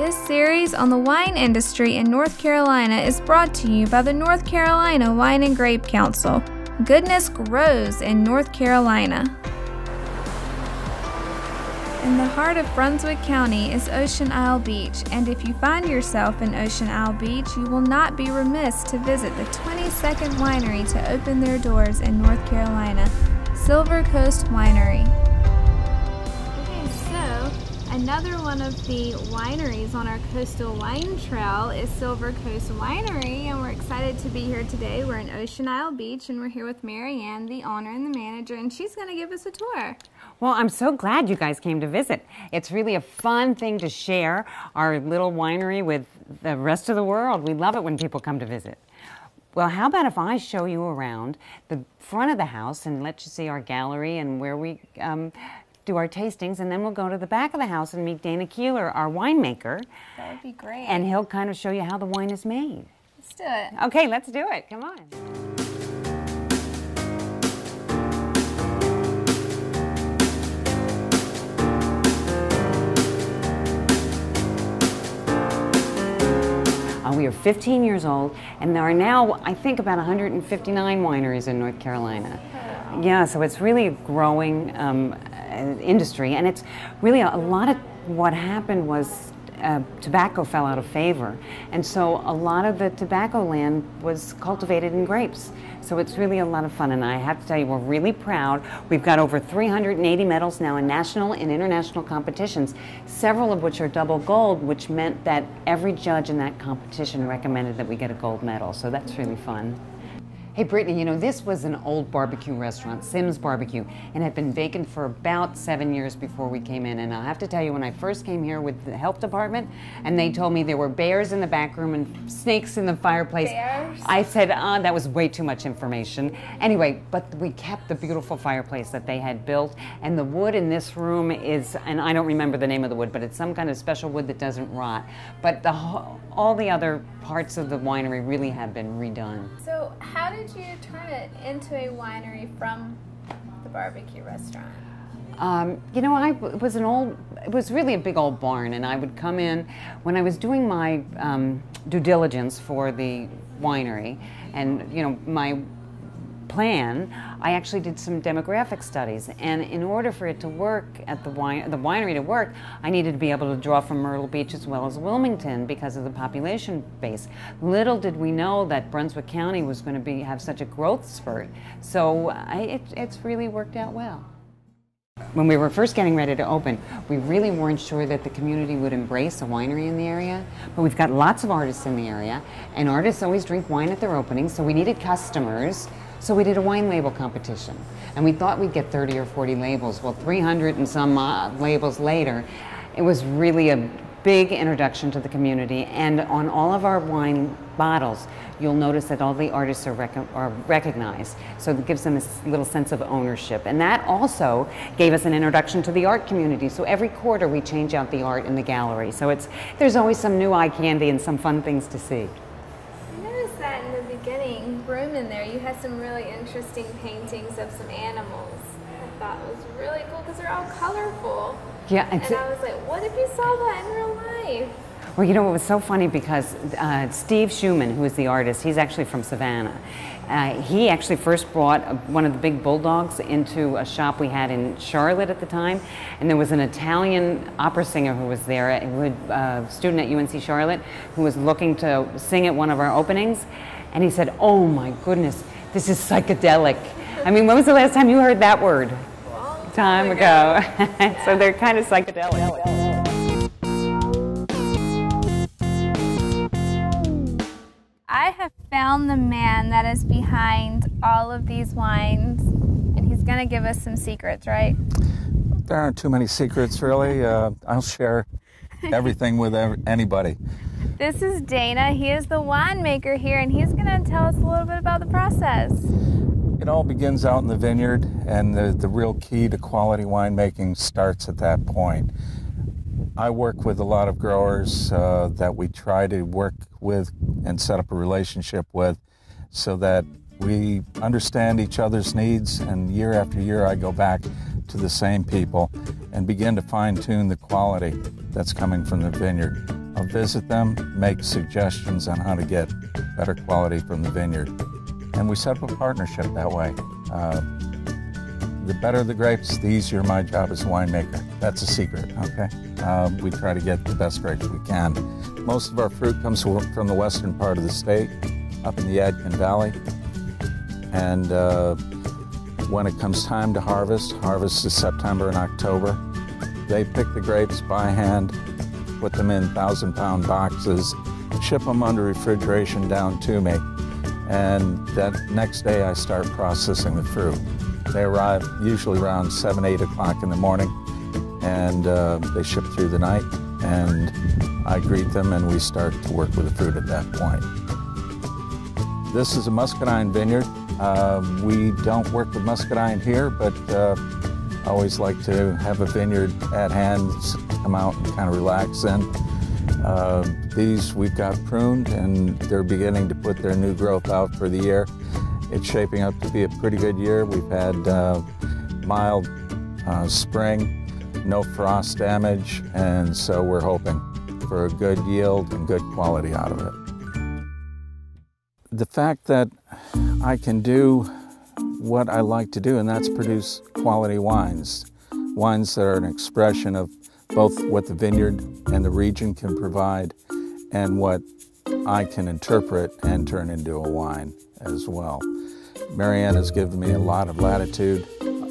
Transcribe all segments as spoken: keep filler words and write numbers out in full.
This series on the wine industry in North Carolina is brought to you by the North Carolina Wine and Grape Council. Goodness grows in North Carolina. In the heart of Brunswick County is Ocean Isle Beach, and if you find yourself in Ocean Isle Beach, you will not be remiss to visit the twenty-second winery to open their doors in North Carolina, Silver Coast Winery. Okay, so another one of the wineries on our coastal wine trail is Silver Coast Winery, and we're excited to be here today. We're in Ocean Isle Beach, and we're here with Mary Ann, the owner and the manager, and she's going to give us a tour. Well, I'm so glad you guys came to visit. It's really a fun thing to share our little winery with the rest of the world. We love it when people come to visit. Well, how about if I show you around the front of the house and let you see our gallery and where we um, do our tastings, and then we'll go to the back of the house and meet Dana Keeler, our winemaker. That would be great. And he'll kind of show you how the wine is made. Let's do it. Okay, let's do it. Come on. Uh, we are fifteen years old, and there are now, I think, about one hundred fifty-nine wineries in North Carolina. Wow. Yeah, so it's really a growing um, industry, and it's really a, a lot of what happened was uh, tobacco fell out of favor, and so a lot of the tobacco land was cultivated in grapes. So it's really a lot of fun, and I have to tell you, we're really proud. We've got over three hundred eighty medals now in national and international competitions, several of which are double gold, which meant that every judge in that competition recommended that we get a gold medal, so that's really fun. Hey Brittany, you know, this was an old barbecue restaurant, Sim's Barbecue, and had been vacant for about seven years before we came in. And I have to tell you, when I first came here with the health department, and they told me there were bears in the back room and snakes in the fireplace, bears? I said, ah, that was way too much information. Anyway, but we kept the beautiful fireplace that they had built, and the wood in this room is, and I don't remember the name of the wood, but it's some kind of special wood that doesn't rot. But the, all the other parts of the winery really have been redone. So how did you turn it into a winery from the barbecue restaurant? Um, you know, I it was an old, it was really a big old barn, and I would come in when I was doing my um, due diligence for the winery, and you know, my plan, I actually did some demographic studies, and in order for it to work at the wine, the winery to work, I needed to be able to draw from Myrtle Beach as well as Wilmington because of the population base. Little did we know that Brunswick County was going to be have such a growth spurt, so I, it, it's really worked out well. When we were first getting ready to open, we really weren't sure that the community would embrace a winery in the area, but we've got lots of artists in the area, and artists always drink wine at their openings, so we needed customers. So we did a wine label competition, and we thought we'd get thirty or forty labels. Well, three hundred and some uh, labels later, it was really a big introduction to the community, and on all of our wine bottles, you'll notice that all the artists are, rec are recognized, so it gives them this little sense of ownership. And that also gave us an introduction to the art community, so every quarter we change out the art in the gallery. So it's, there's always some new eye candy and some fun things to see. That in the beginning room in there, you had some really interesting paintings of some animals. I thought it was really cool because they're all colorful. Yeah, and I was like, what if you saw that in real life? Well, you know, it was so funny because uh, Steve Schumann, who is the artist, he's actually from Savannah. Uh, he actually first brought a, one of the big bulldogs into a shop we had in Charlotte at the time, and there was an Italian opera singer who was there, who had, uh, a student at U N C Charlotte, who was looking to sing at one of our openings, and he said, oh my goodness, this is psychedelic. I mean, when was the last time you heard that word? Long time ago. ago. So they're kind of psychedelic. I have found the man that is behind all of these wines, and he's going to give us some secrets, right? There aren't too many secrets, really. Uh, I'll share everything with anybody. This is Dana. He is the winemaker here, and he's going to tell us a little bit about the process. It all begins out in the vineyard, and the, the real key to quality winemaking starts at that point. I work with a lot of growers uh, that we try to work with and set up a relationship with so that we understand each other's needs, and year after year I go back to the same people and begin to fine-tune the quality that's coming from the vineyard. I'll visit them, make suggestions on how to get better quality from the vineyard. And we set up a partnership that way. Uh, the better the grapes, the easier my job as a winemaker. That's a secret, okay? Uh, we try to get the best grapes we can. Most of our fruit comes from the western part of the state, up in the Yadkin Valley. And uh, when it comes time to harvest, harvest is September and October, they pick the grapes by hand, put them in thousand pound boxes, ship them under refrigeration down to me. And that next day I start processing the fruit. They arrive usually around seven, eight o'clock in the morning, and uh, they ship through the night, and I greet them and we start to work with the fruit at that point. This is a muscadine vineyard. Uh, we don't work with muscadine here, but uh, I always like to have a vineyard at hand, come out and kind of relax in. Uh, these we've got pruned and they're beginning to put their new growth out for the year. It's shaping up to be a pretty good year. We've had uh, mild uh, spring, no frost damage, and so we're hoping for a good yield and good quality out of it. The fact that I can do what I like to do, and that's produce quality wines. Wines that are an expression of both what the vineyard and the region can provide and what I can interpret and turn into a wine as well. Marianne has given me a lot of latitude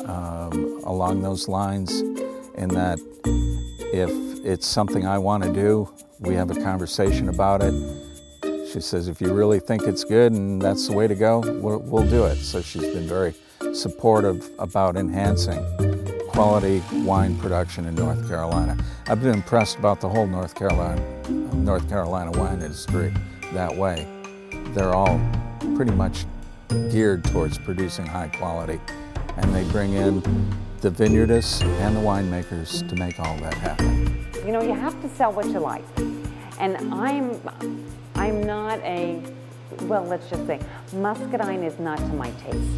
um, along those lines, in that if it's something I want to do, we have a conversation about it. She says, if you really think it's good and that's the way to go, we'll, we'll do it. So she's been very supportive about enhancing quality wine production in North Carolina. I've been impressed about the whole North Carolina, North Carolina wine industry that way. They're all pretty much geared towards producing high quality, and they bring in the vineyardists and the winemakers to make all that happen. You know, you have to sell what you like. And I'm, I'm not a, well, let's just say, muscadine is not to my taste.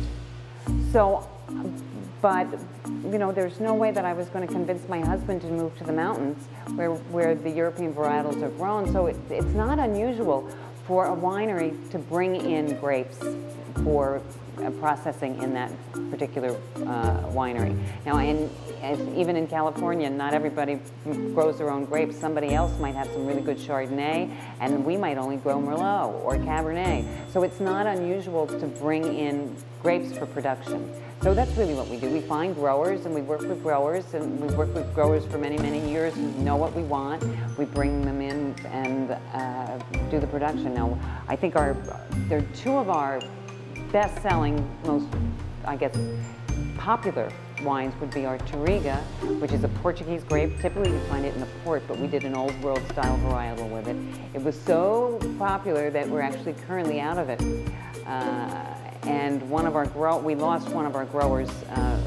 So, but, you know, there's no way that I was going to convince my husband to move to the mountains where, where the European varietals are grown. So it, it's not unusual for a winery to bring in grapes for uh, processing in that particular uh, winery. Now, in, as, even in California, not everybody grows their own grapes. Somebody else might have some really good Chardonnay, and we might only grow Merlot or Cabernet. So it's not unusual to bring in grapes for production. So that's really what we do. We find growers and we work with growers, and we've worked with growers for many, many years who know what we want. We bring them in and uh, do the production. Now, I think our, there are two of our best-selling, most, I guess, popular wines would be our Touriga, which is a Portuguese grape. Typically you find it in the port, but we did an old world style varietal with it. It was so popular that we're actually currently out of it. Uh, and one of our grow, we lost one of our growers uh,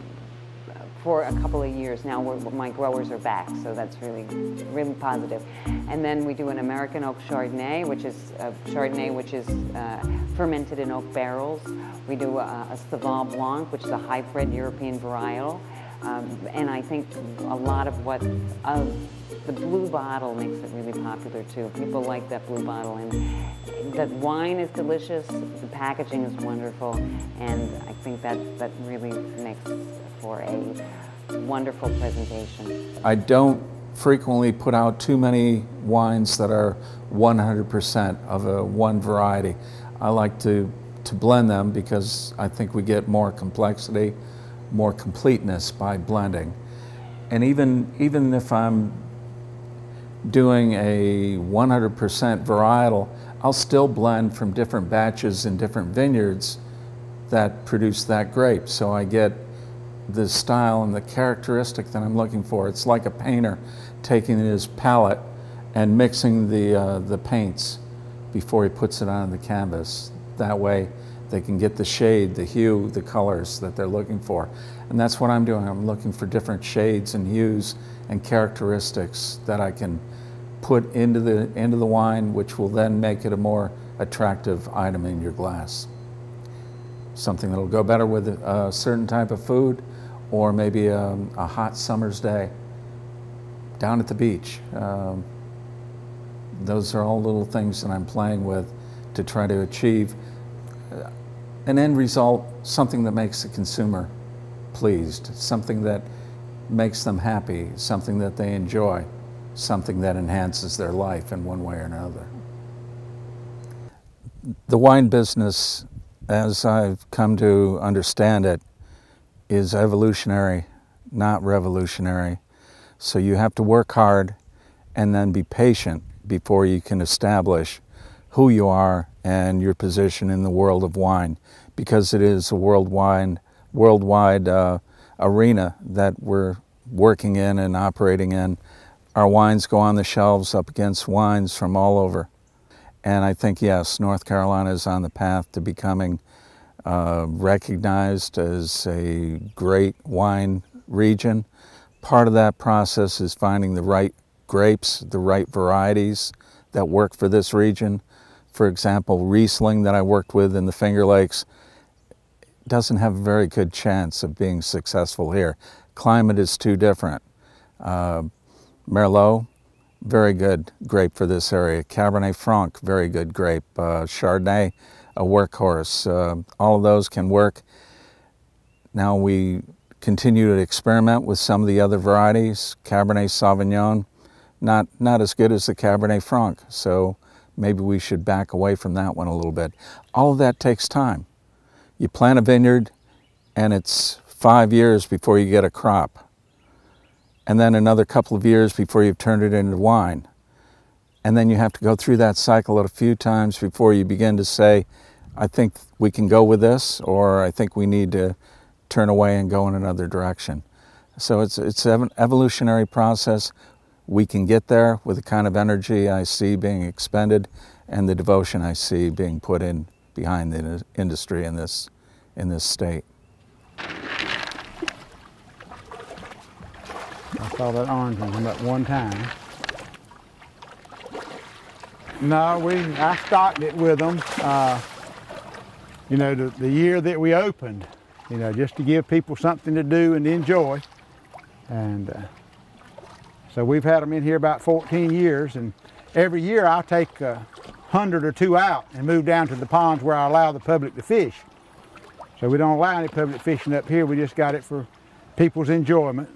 for a couple of years. Now we're, my growers are back, so that's really, really positive. And then we do an American oak Chardonnay, which is a Chardonnay which is uh, fermented in oak barrels. We do a, a Saval Blanc, which is a hybrid European varietal. Um, and I think a lot of what, uh, the blue bottle makes it really popular too. People like that blue bottle, and the wine is delicious, the packaging is wonderful, and I think that, that really makes for a wonderful presentation. I don't frequently put out too many wines that are one hundred percent of a one variety. I like to, to blend them because I think we get more complexity, more completeness by blending. And even, even if I'm doing a one hundred percent varietal, I'll still blend from different batches in different vineyards that produce that grape. So I get the style and the characteristic that I'm looking for. It's like a painter taking his palette and mixing the, uh, the paints before he puts it on the canvas. That way they can get the shade, the hue, the colors that they're looking for. And that's what I'm doing. I'm looking for different shades and hues and characteristics that I can put into the, into the wine, which will then make it a more attractive item in your glass. Something that'll go better with a certain type of food, or maybe a, a hot summer's day down at the beach. Um, Those are all little things that I'm playing with to try to achieve an end result, something that makes the consumer pleased, something that makes them happy, something that they enjoy, something that enhances their life in one way or another. The wine business, as I've come to understand it, is evolutionary, not revolutionary. So you have to work hard and then be patient before you can establish who you are and your position in the world of wine, because it is a worldwide, worldwide uh, arena that we're working in and operating in. Our wines go on the shelves up against wines from all over. And I think, yes, North Carolina is on the path to becoming uh, recognized as a great wine region. Part of that process is finding the right grapes, the right varieties that work for this region. For example, Riesling that I worked with in the Finger Lakes doesn't have a very good chance of being successful here. Climate is too different. Uh, Merlot, very good grape for this area. Cabernet Franc, very good grape. Uh, Chardonnay, a workhorse. Uh, all of those can work. Now we continue to experiment with some of the other varieties. Cabernet Sauvignon, not, not as good as the Cabernet Franc, so maybe we should back away from that one a little bit. All of that takes time. You plant a vineyard and it's five years before you get a crop, and then another couple of years before you've turned it into wine. And then you have to go through that cycle a few times before you begin to say, I think we can go with this, or I think we need to turn away and go in another direction. So it's, it's an evolutionary process. We can get there with the kind of energy I see being expended and the devotion I see being put in behind the industry in this, in this state. I saw that orange one come up one time. No, we, I stocked it with them, uh, you know, the, the year that we opened, you know, just to give people something to do and enjoy. And uh, so we've had them in here about fourteen years, and every year I'll take a hundred or two out and move down to the ponds where I allow the public to fish. So we don't allow any public fishing up here, we just got it for people's enjoyment.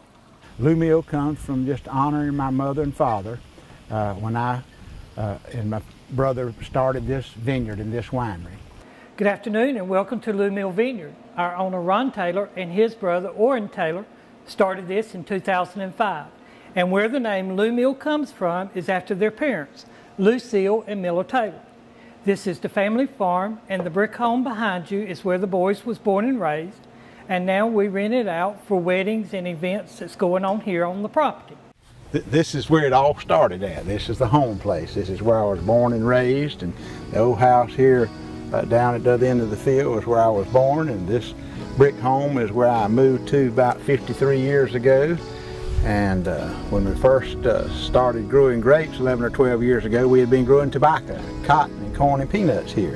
Lumil comes from just honoring my mother and father uh, when I uh, and my brother started this vineyard and this winery. Good afternoon and welcome to Mil Vineyard. Our owner Ron Taylor and his brother Orrin Taylor started this in two thousand five. And where the name Lumil comes from is after their parents, Lucille and Miller Taylor. This is the family farm, and the brick home behind you is where the boys was born and raised. And now we rent it out for weddings and events that's going on here on the property. This is where it all started at. This is the home place. This is where I was born and raised, and the old house here uh, down at the other end of the field is where I was born, and this brick home is where I moved to about fifty-three years ago. And uh, when we first uh, started growing grapes eleven or twelve years ago, we had been growing tobacco, cotton, and corn and peanuts here.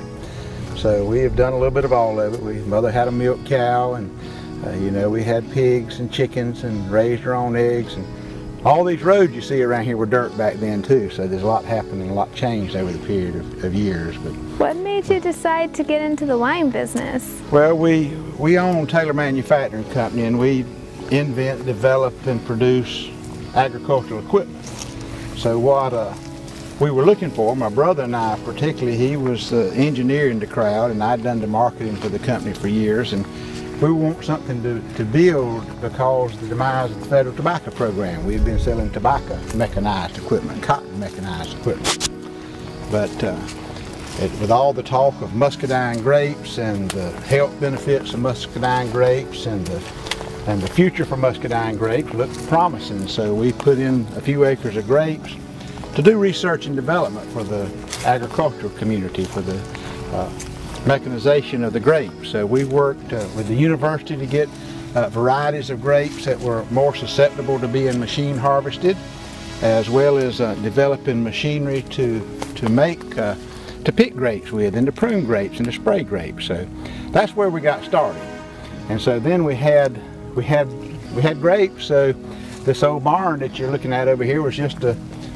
So we have done a little bit of all of it. We, Mother had a milk cow, and uh, you know, we had pigs and chickens and raised our own eggs. And all these roads you see around here were dirt back then too, so there's a lot happened and a lot changed over the period of, of years. But what made you decide to get into the wine business? Well, we, we own Taylor Manufacturing Company, and we invent, develop, and produce agricultural equipment. So what uh, we were looking for, my brother and I particularly, he was uh, engineering the crowd, and I'd done the marketing for the company for years, and we want something to, to build because of the demise of the federal tobacco program. We had been selling tobacco mechanized equipment, cotton mechanized equipment. But uh, it, with all the talk of muscadine grapes and the health benefits of muscadine grapes and the And the future for muscadine grapes looked promising, so we put in a few acres of grapes to do research and development for the agricultural community, for the uh, mechanization of the grapes. So we worked uh, with the university to get uh, varieties of grapes that were more susceptible to being machine harvested, as well as uh, developing machinery to, to make, uh, to pick grapes with, and to prune grapes and to spray grapes. So that's where we got started. And so then we had We had we had grapes, so this old barn that you're looking at over here was just a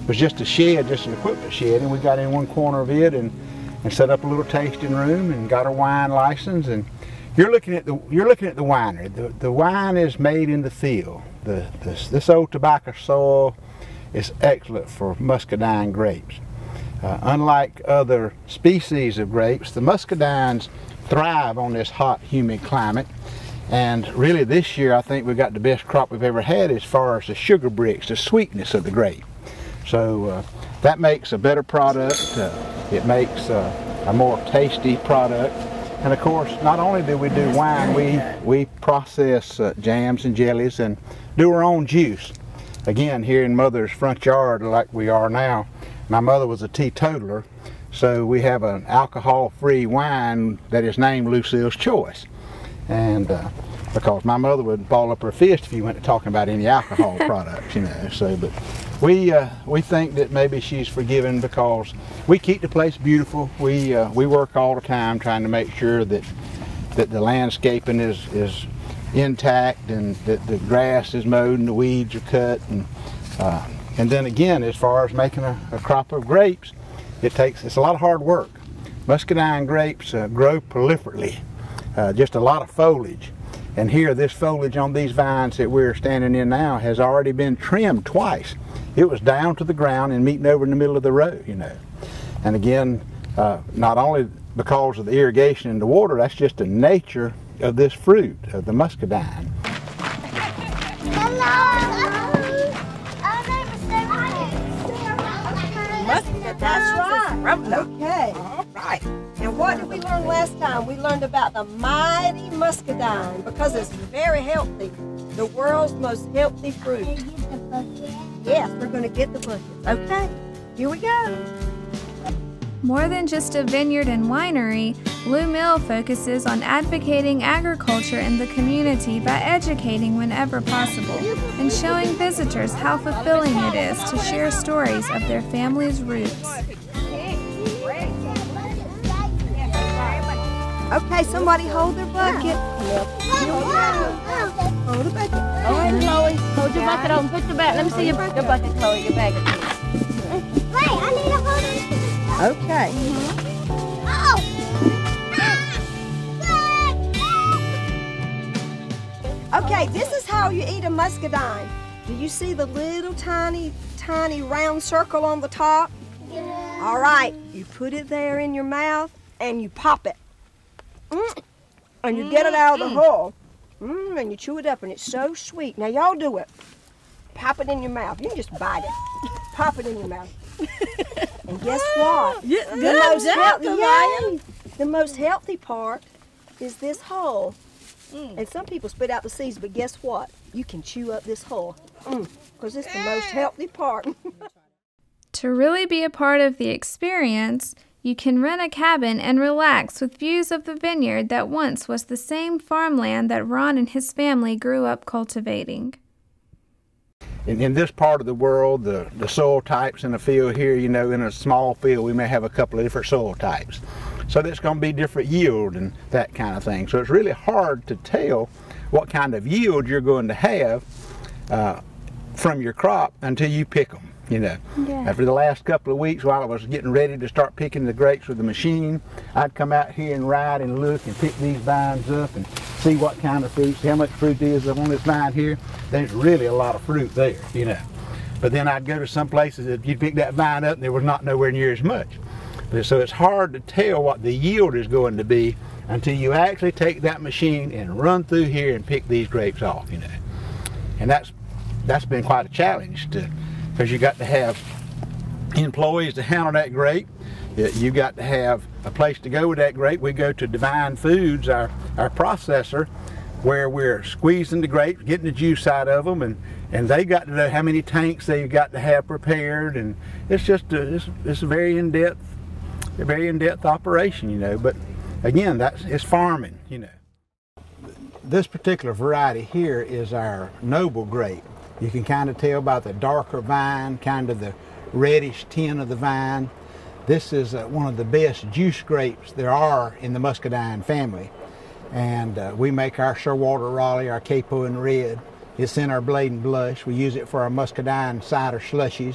was just a shed, just an equipment shed, and we got in one corner of it and, and set up a little tasting room and got our wine license. And you're looking at the you're looking at the winery. The the wine is made in the field. The this this old tobacco soil is excellent for muscadine grapes. Uh, unlike other species of grapes, the muscadines thrive on this hot, humid climate. And really this year I think we got the best crop we've ever had as far as the sugar bricks, the sweetness of the grape. So uh, that makes a better product. Uh, it makes uh, a more tasty product. And of course, not only do we do wine, we, we process uh, jams and jellies and do our own juice. Again, here in Mother's front yard like we are now, my mother was a teetotaler, so we have an alcohol-free wine that is named Lucille's Choice. And uh, because my mother would ball up her fist if you went to talking about any alcohol products, you know. So, but we uh, we think that maybe she's forgiven because we keep the place beautiful. We uh, we work all the time trying to make sure that that the landscaping is is intact and that the grass is mowed and the weeds are cut. And uh, and then again, as far as making a, a crop of grapes, it takes it's a lot of hard work. Muscadine grapes uh, grow proliferately, uh, just a lot of foliage. And here, this foliage on these vines that we're standing in now has already been trimmed twice. It was down to the ground and meeting over in the middle of the road, you know. And again, uh, not only because of the irrigation and the water, that's just the nature of this fruit, of the muscadine. Hello. Our name is Sarah. Muscadine. That's right. Okay. All right. And what did we learn last time? We learned about the mighty muscadine because it's very healthy. The world's most healthy fruit. Can you get the bucket? Yes, we're going to get the buckets. Okay, here we go. More than just a vineyard and winery, Blue Mill focuses on advocating agriculture in the community by educating whenever possible and showing visitors how fulfilling it is to share stories of their family's roots. Okay, somebody hold their bucket. Yep. Hold the bucket. All right, Chloe. Hold your bucket on. Put your back. Let me see your, your bucket, Chloe. Your bag. Wait, I need to hold it. Okay. Oh! Okay, this is how you eat a muscadine. Do you see the little tiny, tiny round circle on the top? Yeah. All right, you put it there in your mouth and you pop it. Mm. And you get it out of the hull. Mm, and you chew it up, and it's so sweet. Now, y'all do it. Pop it in your mouth. You can just bite it. Pop it in your mouth. And guess what? Yeah, the, good most job, healthy, Ryan. yay. The most healthy part is this hull. Mm. And some people spit out the seeds, but guess what? You can chew up this hull. Because mm, it's the most healthy part. To really be a part of the experience, you can rent a cabin and relax with views of the vineyard that once was the same farmland that Ron and his family grew up cultivating. In, in this part of the world, the, the soil types in the field here, you know, in a small field, we may have a couple of different soil types. So there's going to be different yield and that kind of thing. So it's really hard to tell what kind of yield you're going to have uh, from your crop until you pick them. You know, Yeah. After the last couple of weeks while I was getting ready to start picking the grapes with the machine, I'd come out here and ride and look and pick these vines up and see what kind of fruit, see how much fruit is on this vine here. There's really a lot of fruit there, you know. But then I'd go to some places that you'd pick that vine up and there was not nowhere near as much. But so it's hard to tell what the yield is going to be until you actually take that machine and run through here and pick these grapes off, you know. And that's that's been quite a challenge to. Because you got to have employees to handle that grape. You got to have a place to go with that grape. We go to Divine Foods, our, our processor, where we're squeezing the grapes, getting the juice out of them, and, and they got to know how many tanks they've got to have prepared. And it's just a, it's, it's a very in-depth, a very in-depth operation, you know. But again, that's it's farming, you know. This particular variety here is our noble grape. You can kind of tell by the darker vine, kind of the reddish tint of the vine. This is uh, one of the best juice grapes there are in the muscadine family. And uh, we make our Sherwater Raleigh, our Capo in Red. It's in our Blade and Blush. We use it for our muscadine cider slushies.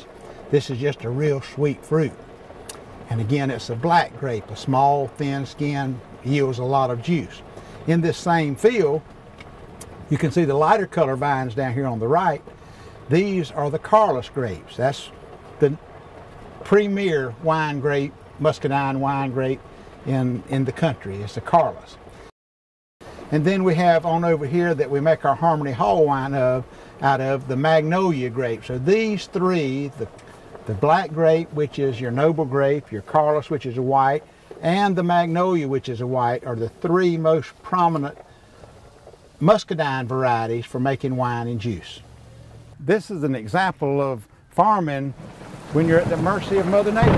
This is just a real sweet fruit. And again, it's a black grape, a small, thin skin, yields a lot of juice. In this same field, you can see the lighter color vines down here on the right. These are the Carlos grapes. That's the premier wine grape, muscadine wine grape in, in the country. It's the Carlos. And then we have on over here that we make our Harmony Hall wine of, out of the Magnolia grape. So these three, the, the black grape, which is your noble grape, your Carlos, which is a white, and the Magnolia, which is a white, are the three most prominent muscadine varieties for making wine and juice. This is an example of farming when you're at the mercy of Mother Nature.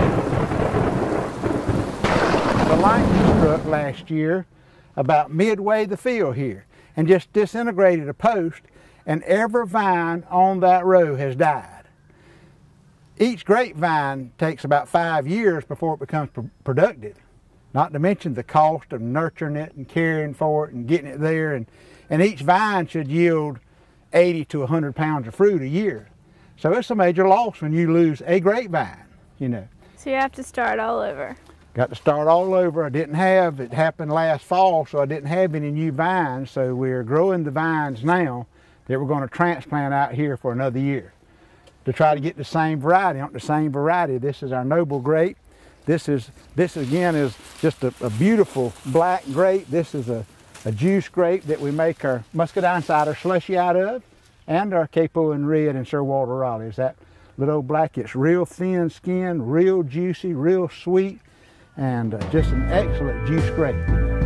The lightning struck last year about midway the field here and just disintegrated a post, and every vine on that row has died. Each grapevine takes about five years before it becomes pr productive, not to mention the cost of nurturing it and caring for it and getting it there, and, and each vine should yield eighty to a hundred pounds of fruit a year. So it's a major loss when you lose a grapevine, you know. So you have to start all over. Got to start all over. I didn't have, it happened last fall, so I didn't have any new vines, so we're growing the vines now that we're going to transplant out here for another year to try to get the same variety, not the same variety. This is our noble grape. This is, this again is just a, a beautiful black grape. This is a, a juice grape that we make our muscadine cider slushy out of, and our Capo and Red and Sir Walter Raleigh. Is that little old black? It's real thin skin, real juicy, real sweet, and uh, just an excellent juice grape.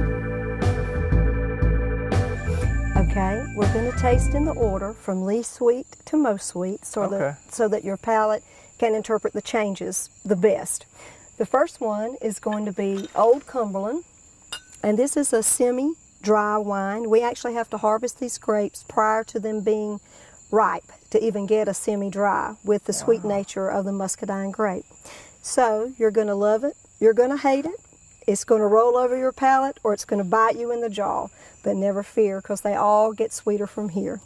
Okay, we're going to taste in the order from least sweet to most sweet, so, Okay. that, so that your palate can interpret the changes the best. The first one is going to be Old Cumberland, and this is a semi-dry wine. We actually have to harvest these grapes prior to them being ripe to even get a semi-dry with the sweet nature of the muscadine grape. So you're going to love it, you're going to hate it, it's going to roll over your palate, or it's going to bite you in the jaw. But never fear, because they all get sweeter from here.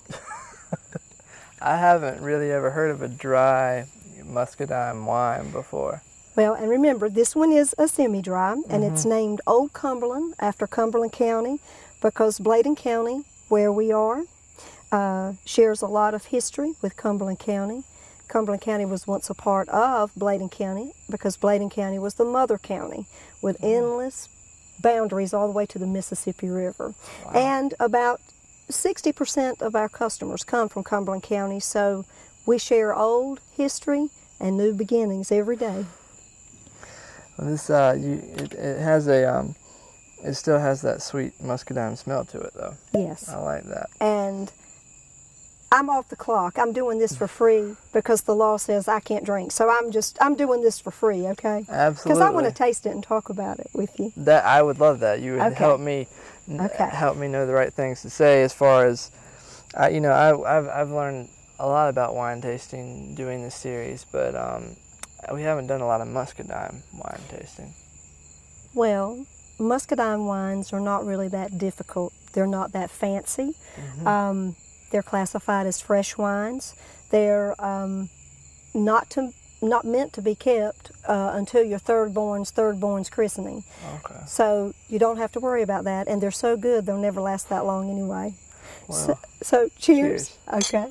I haven't really ever heard of a dry muscadine wine before. Well, and remember, this one is a semi-dry, and mm-hmm. it's named Old Cumberland after Cumberland County, because Bladen County, where we are, uh, shares a lot of history with Cumberland County. Cumberland County was once a part of Bladen County, because Bladen County was the mother county with mm-hmm. endless boundaries all the way to the Mississippi River. Wow. And about sixty percent of our customers come from Cumberland County, so we share old history and new beginnings every day. Well, this uh, you, it, it has a, um, it still has that sweet muscadine smell to it, though. Yes. I like that. And I'm off the clock. I'm doing this for free because the law says I can't drink. So I'm just, I'm doing this for free, okay? Absolutely. Because I want to taste it and talk about it with you. That I would love that. You would okay. help me, okay. help me know the right things to say as far as, I, you know, I, I've, I've learned a lot about wine tasting doing this series, but um, we haven't done a lot of muscadine wine tasting. Well, muscadine wines are not really that difficult. They're not that fancy. Mm-hmm. um, They're classified as fresh wines. They're um, not to, not meant to be kept uh, until your third-born's third-born's christening. Okay. So you don't have to worry about that, and they're so good they'll never last that long anyway. Wow. So, so cheers. cheers. Okay.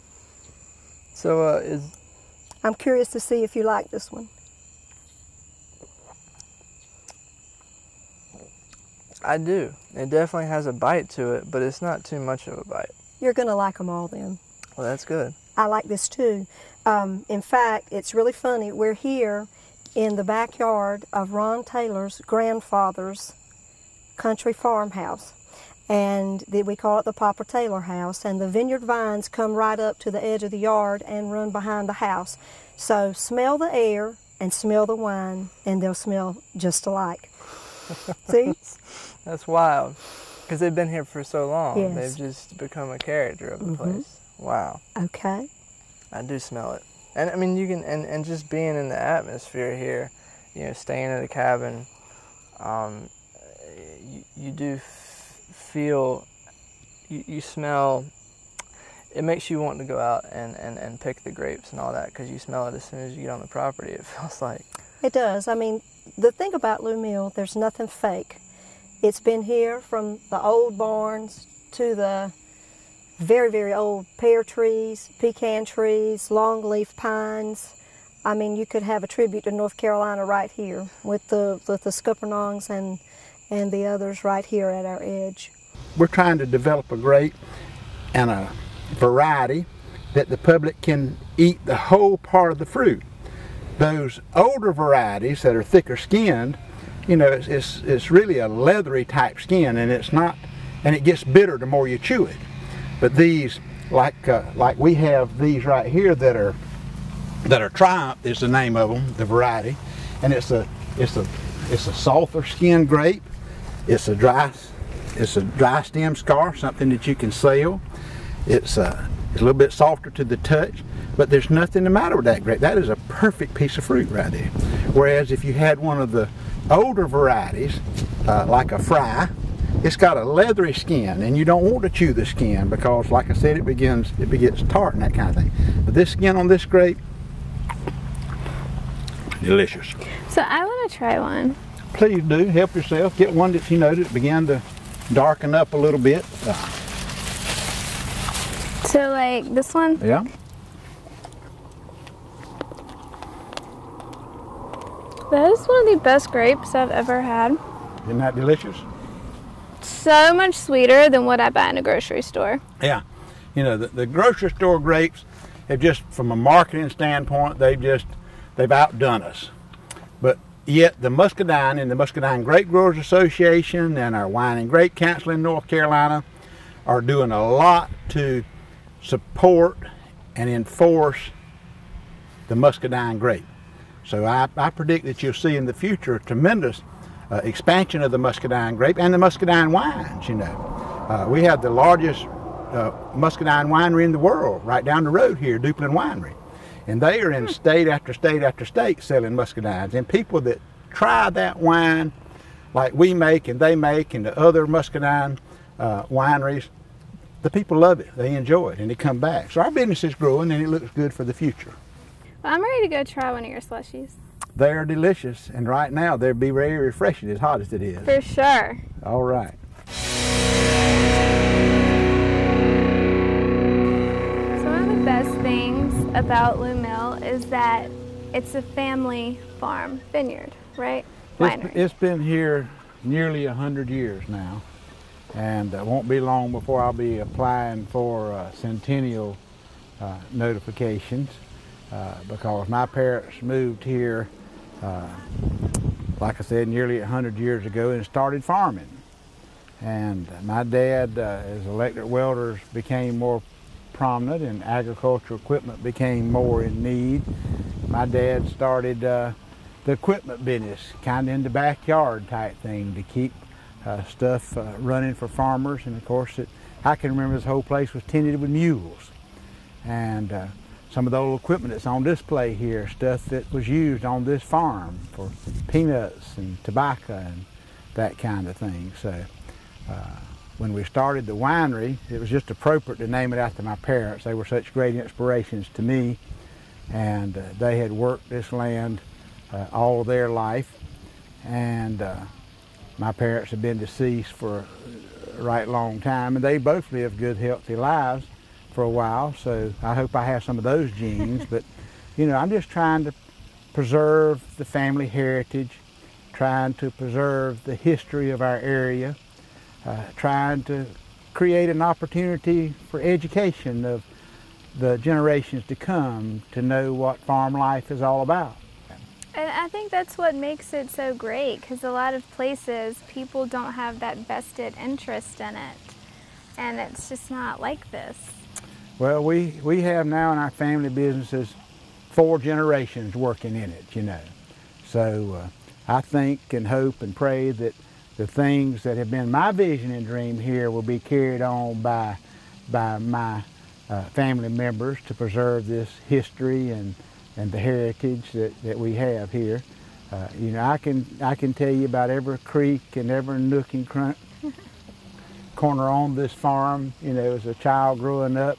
So uh, is. I'm curious to see if you like this one. I do. It definitely has a bite to it, but it's not too much of a bite. You're going to like them all then. Well, that's good. I like this too. Um, in fact, it's really funny. We're here in the backyard of Ron Taylor's grandfather's country farmhouse. And the, we call it the Papa Taylor house. And the vineyard vines come right up to the edge of the yard and run behind the house. So smell the air and smell the wine, and they'll smell just alike. See? That's wild. Because they've been here for so long. Yes. They've just become a character of the mm-hmm. place. Wow. Okay. I do smell it. And I mean, you can, and, and just being in the atmosphere here, you know, staying at a cabin, um, you, you do f feel, you, you smell, it makes you want to go out and, and, and pick the grapes and all that, because you smell it as soon as you get on the property, it feels like. It does. I mean, the thing about Lou Mill, there's nothing fake. It's been here from the old barns to the very, very old pear trees, pecan trees, longleaf pines. I mean, you could have a tribute to North Carolina right here with the with the scuppernongs and and the others right here at our edge. We're trying to develop a grape and a variety that the public can eat the whole part of the fruit. Those older varieties that are thicker skinned, you know, it's, it's, it's really a leathery type skin, and it's not, and it gets bitter the more you chew it. But these, like uh, like we have these right here that are that are Triumph is the name of them, the variety, and it's a it's a it's a softer skinned grape. It's a dry it's a dry stem scar, something that you can sell. It's uh, it's a little bit softer to the touch, but there's nothing the matter with that grape. That is a perfect piece of fruit right there. Whereas if you had one of the older varieties, uh, like a Fry, it's got a leathery skin, and you don't want to chew the skin because, like I said, it begins it begins tart and that kind of thing. But this skin on this grape, delicious. So I want to try one. Please do. Help yourself. Get one that you know that began to darken up a little bit. Uh, So like this one? yeah. That is one of the best grapes I've ever had. Isn't that delicious? So much sweeter than what I buy in a grocery store. Yeah. You know, the, the grocery store grapes have just, from a marketing standpoint, they've just, they've outdone us. But yet the Muscadine and the Muscadine Grape Growers Association and our Wine and Grape Council in North Carolina are doing a lot to support and enforce the Muscadine grape. So I, I predict that you'll see in the future a tremendous uh, expansion of the Muscadine grape and the Muscadine wines, you know. Uh, we have the largest uh, Muscadine winery in the world right down the road here, Duplin Winery. And they are in state after state after state selling Muscadines. And people that try that wine like we make and they make and the other Muscadine uh, wineries, the people love it, they enjoy it, and they come back. So our business is growing and it looks good for the future. Well, I'm ready to go try one of your slushies. They are delicious, and right now they'd be very refreshing as hot as it is. For sure. All right. So one of the best things about Lou Mill is that it's a family farm vineyard, right? Winery. It's, it's been here nearly a hundred years now, and it won't be long before I'll be applying for uh, centennial uh, notifications. Uh, because my parents moved here, uh, like I said, nearly a hundred years ago and started farming. And my dad, uh, as electric welders became more prominent and agricultural equipment became more in need, my dad started uh, the equipment business, kind of in the backyard type thing to keep uh, stuff uh, running for farmers. And of course, it, I can remember this whole place was tended with mules. And uh, some of the old equipment that's on display here, stuff that was used on this farm for peanuts and tobacco and that kind of thing. So uh, when we started the winery, it was just appropriate to name it after my parents. They were such great inspirations to me, and uh, they had worked this land uh, all of their life. And uh, my parents had been deceased for a right long time, and they both lived good, healthy lives for a while, so I hope I have some of those genes. But you know, I'm just trying to preserve the family heritage, trying to preserve the history of our area, uh, trying to create an opportunity for education of the generations to come to know what farm life is all about. And I think that's what makes it so great, because a lot of places people don't have that vested interest in it, and it's just not like this. Well, we, we have now in our family businesses four generations working in it, you know. So uh, I think and hope and pray that the things that have been my vision and dream here will be carried on by, by my uh, family members to preserve this history and, and the heritage that, that we have here. Uh, you know, I can, I can tell you about every creek and every nook and corner on this farm. You know, as a child growing up,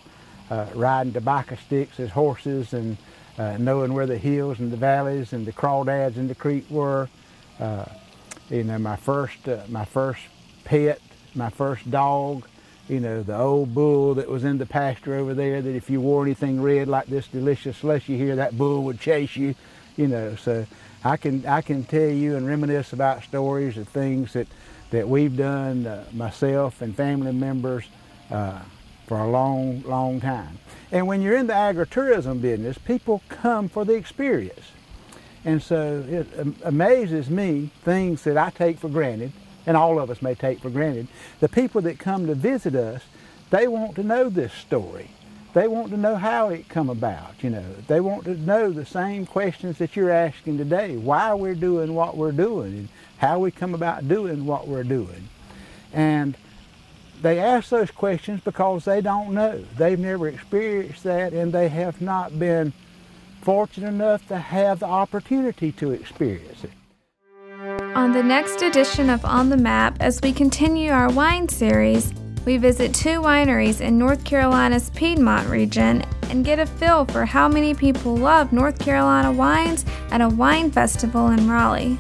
uh, riding tobacco sticks as horses and uh, knowing where the hills and the valleys and the crawdads in the creek were. Uh, you know, my first, uh, my first pet, my first dog, you know, the old bull that was in the pasture over there, that if you wore anything red like this delicious slushy here, that bull would chase you, you know. So I can, I can tell you and reminisce about stories of things that, that we've done, uh, myself and family members, uh, for a long, long time. And when you're in the agritourism business, people come for the experience. And so it amazes me, things that I take for granted, and all of us may take for granted. The people that come to visit us, they want to know this story. They want to know how it come about, you know. They want to know the same questions that you're asking today, why we're doing what we're doing, and how we come about doing what we're doing. And they ask those questions because they don't know. They've never experienced that, and they have not been fortunate enough to have the opportunity to experience it. On the next edition of On the Map, as we continue our wine series, we visit two wineries in North Carolina's Piedmont region and get a feel for how many people love North Carolina wines at a wine festival in Raleigh.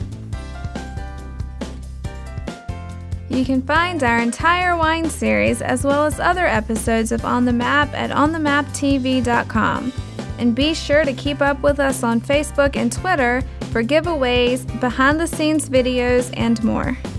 You can find our entire wine series as well as other episodes of On the Map at on the map t v dot com. And be sure to keep up with us on Facebook and Twitter for giveaways, behind-the-scenes videos, and more.